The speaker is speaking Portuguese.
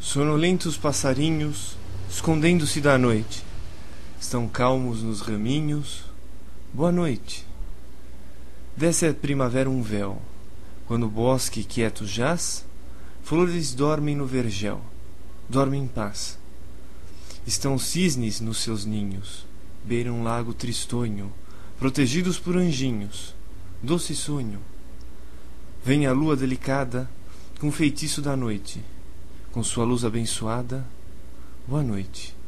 Sonolentos passarinhos, escondendo-se da noite, estão calmos nos raminhos. Boa noite. Desce a primavera um véu, quando o bosque quieto jaz, flores dormem no vergel, dormem em paz. Estão cisnes nos seus ninhos, beira um lago tristonho, protegidos por anjinhos, doce sonho. Vem a lua delicada, com feitiço da noite, com sua luz abençoada. Boa noite.